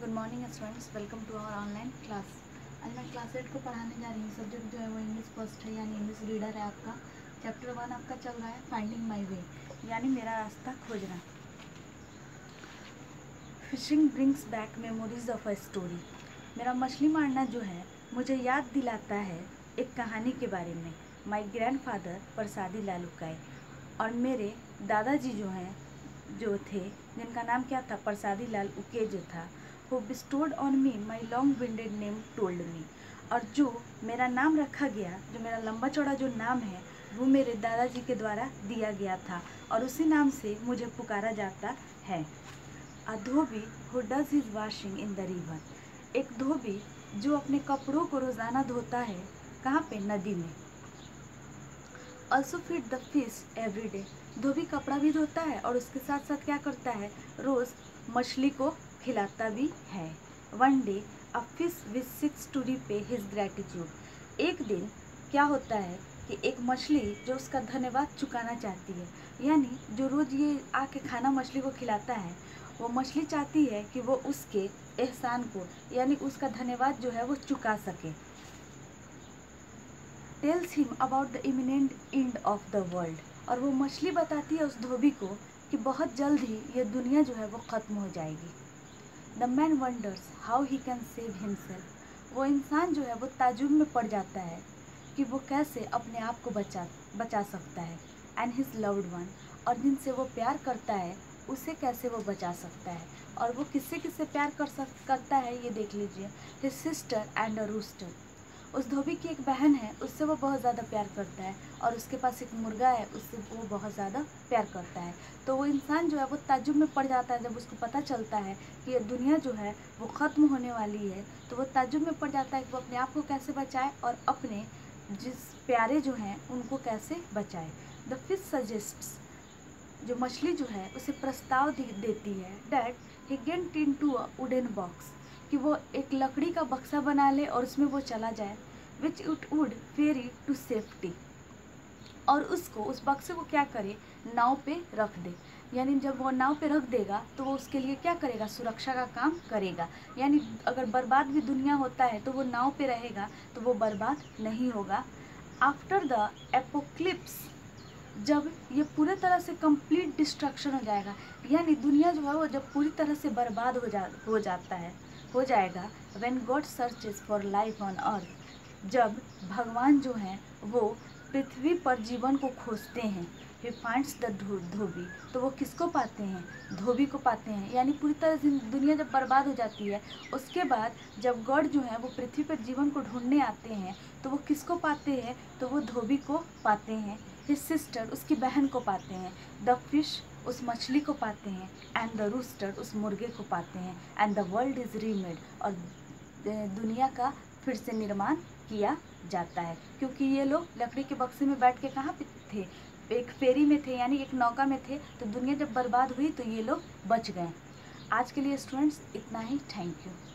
Good morning students, welcome to our online class. आज मैं class 8 को पढ़ाने जा रही हूँ। सब्जेक्ट जो है वो इंग्लिश फर्स्ट है, यानी इंग्लिश रीडर है आपका। चैप्टर 1 आपका चल रहा है फाइंडिंग माय वे, यानी मेरा रास्ता खोजना। Fishing brings back memories of a story. मेरा मछली मारना जो है मुझे याद दिलाता है एक कहानी के बारे में। माय ग्रैंडफादर प्रसादी लाल उकाई और मेरे दादाजी जो थे जिनका नाम क्या था, प्रसादी लाल उके जो था, who bestowed on me my long-winded name told me। और जो मेरा नाम रखा गया, जो मेरा लंबा चौड़ा जो नाम है, वो मेरे दादाजी के द्वारा दिया गया था और उसी नाम से मुझे पुकारा जाता है। A Dhobi who does his washing in the river। एक धोबी जो अपने कपड़ों को रोज़ाना धोता है, कहाँ पे? नदी में। Also feed the fish every day। धोबी कपड़ा भी धोता है और उसके साथ साथ क्या करता है, रोज़ मछली को खिलाता भी है। One day a fish visits to repay his gratitude। एक दिन क्या होता है कि एक मछली जो उसका धन्यवाद चुकाना चाहती है, यानी जो रोज़ ये आके खाना मछली को खिलाता है, वो मछली चाहती है कि वो उसके एहसान को, यानी उसका धन्यवाद जो है वो चुका सके। Tells him about the imminent end of the world. और वो मछली बताती है उस धोबी को कि बहुत जल्द ही ये दुनिया जो है वो ख़त्म हो जाएगी। The man wonders how he can save himself. वो इंसान जो है वो ताज्जुब में पड़ जाता है कि वो कैसे अपने आप को बचा सकता है। And his loved one. और जिनसे वो प्यार करता है उसे कैसे वो बचा सकता है। और वो किससे किससे प्यार करता है ये देख लीजिए। His sister and a rooster. उस धोबी की एक बहन है, उससे वो बहुत ज़्यादा प्यार करता है, और उसके पास एक मुर्गा है, उससे वो बहुत ज़्यादा प्यार करता है। तो वो इंसान जो है वो ताज्जुब में पड़ जाता है जब उसको पता चलता है कि ये दुनिया जो है वो ख़त्म होने वाली है। तो वो ताज्जुब में पड़ जाता है कि वो अपने आप को कैसे बचाए और अपने जिस प्यारे जो हैं उनको कैसे बचाए। The fish suggests. जो मछली जो है उसे प्रस्ताव देती है that he get into a wooden box, कि वो एक लकड़ी का बक्सा बना ले और उसमें वो चला जाए, which it would ferry to safety. और उसको, उस बक्से को क्या करे, नाव पे रख दे। यानी जब वो नाव पे रख देगा तो वो उसके लिए क्या करेगा, सुरक्षा का काम करेगा। यानी अगर बर्बाद भी दुनिया होता है तो वो नाव पे रहेगा तो वो बर्बाद नहीं होगा। आफ्टर द एपोक्लिप्स, जब ये पूरे तरह से कंप्लीट डिस्ट्रक्शन हो जाएगा, यानी दुनिया जो है वो जब पूरी तरह से बर्बाद हो जाएगा। When god searches for life on earth, जब भगवान जो हैं वो पृथ्वी पर जीवन को खोजते हैं। ही फाइंड्स द धोबी, तो वो किसको पाते हैं, धोबी को पाते हैं। यानी पूरी तरह से दुनिया जब बर्बाद हो जाती है, उसके बाद जब गॉड जो है वो पृथ्वी पर जीवन को ढूंढने आते हैं तो वो किसको पाते हैं, तो वो धोबी को पाते हैं। हिज सिस्टर, उसकी बहन को पाते हैं। द फिश, उस मछली को पाते हैं। एंड द रूस्टर, उस मुर्गे को पाते हैं। And the world is remade, और दुनिया का फिर से निर्माण किया जाता है। क्योंकि ये लोग लकड़ी के बक्से में बैठ के कहाँ पे थे, एक फेरी में थे, यानी एक नौका में थे। तो दुनिया जब बर्बाद हुई तो ये लोग बच गए। आज के लिए स्टूडेंट्स इतना ही। Thank you.